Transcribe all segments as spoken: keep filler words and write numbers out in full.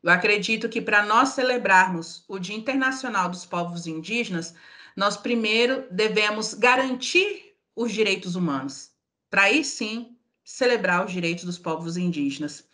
Eu acredito que para nós celebrarmos o Dia Internacional dos Povos Indígenas, nós primeiro devemos garantir os direitos humanos, para aí sim celebrar os direitos dos povos indígenas.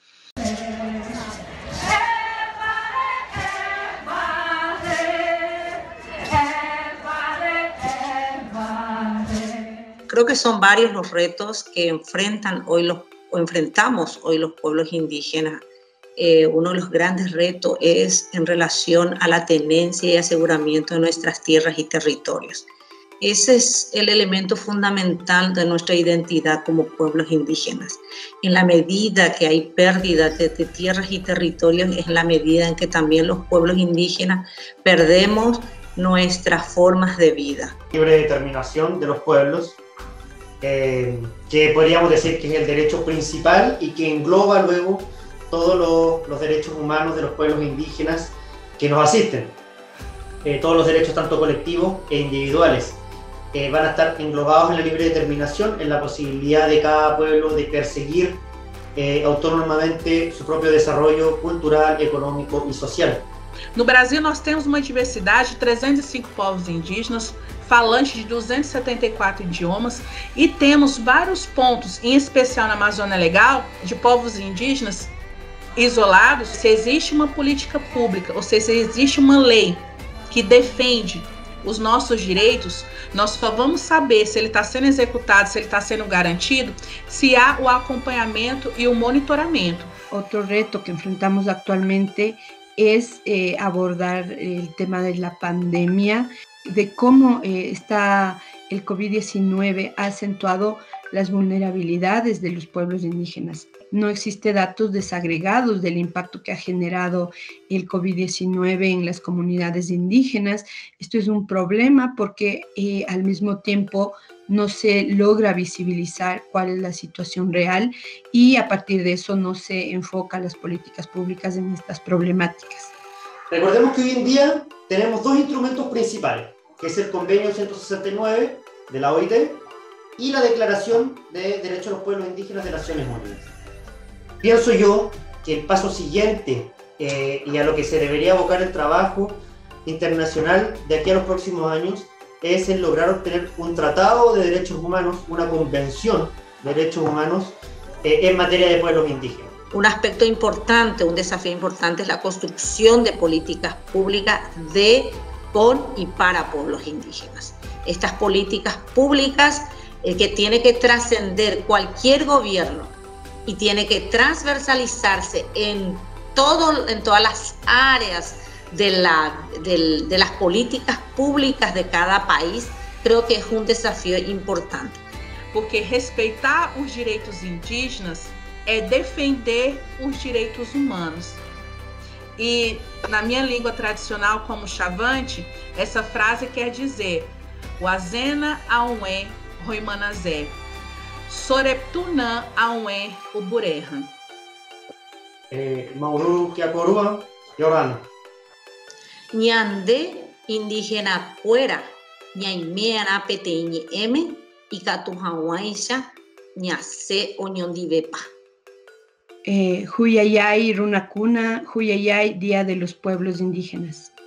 Creo que son varios los retos que enfrentan hoy los, o enfrentamos hoy los pueblos indígenas. Eh, uno de los grandes retos es en relación a la tenencia y aseguramiento de nuestras tierras y territorios. Ese es el elemento fundamental de nuestra identidad como pueblos indígenas. En la medida que hay pérdida de, de tierras y territorios, es la medida en que también los pueblos indígenas perdemos nuestras formas de vida. Libre determinación de los pueblos, eh, que podríamos decir que es el derecho principal y que engloba luego todos los, los derechos humanos de los pueblos indígenas que nos asisten. Eh, todos los derechos, tanto colectivos e individuales, eh, van a estar englobados en la libre determinación, en la posibilidad de cada pueblo de perseguir eh, autónomamente su propio desarrollo cultural, económico y social. No Brasil, nós temos uma diversidade de trezentos e cinco povos indígenas, falantes de duzentos e setenta e quatro idiomas, e temos vários pontos, em especial na Amazônia Legal, de povos indígenas isolados. Se existe uma política pública, ou seja, se existe uma lei que defende os nossos direitos, nós só vamos saber se ele está sendo executado, se ele está sendo garantido, se há o acompanhamento e o monitoramento. Outro reto que enfrentamos actualmente es eh, abordar el tema de la pandemia, de cómo eh, está el COVID diecinueve ha acentuado las vulnerabilidades de los pueblos indígenas. No existen datos desagregados del impacto que ha generado el COVID diecinueve en las comunidades indígenas. Esto es un problema porque eh, al mismo tiempo no se logra visibilizar cuál es la situación real y a partir de eso no se enfocan las políticas públicas en estas problemáticas. Recordemos que hoy en día tenemos dos instrumentos principales, que es el Convenio ciento sesenta y nueve de la O I T y la Declaración de Derechos de los Pueblos Indígenas de Naciones Unidas. Pienso yo que el paso siguiente eh, y a lo que se debería abocar el trabajo internacional de aquí a los próximos años es el lograr obtener un tratado de derechos humanos, una convención de derechos humanos eh, en materia de pueblos indígenas. Un aspecto importante, un desafío importante es la construcción de políticas públicas de, con y para pueblos indígenas. Estas políticas públicas eh, que tiene que trascender cualquier gobierno y tiene que transversalizarse en, todo, en todas las áreas de, la, de, de las políticas públicas de cada país, creo que es un desafío importante. Porque respeitar os direitos indígenas é defender os direitos humanos. E na minha língua tradicional, como Chavante, essa frase quer dizer Wazena Aunwe Roimanazé, Soreptunã Aunwe Uburehan. Mauru Kiakorua Yorana. Ñande indígena fuera, ñaimeana peteñi m y catujahuaisha ñase oñondivepa. Eh, Huyayay Runacuna, Huyayay, Día de los Pueblos Indígenas.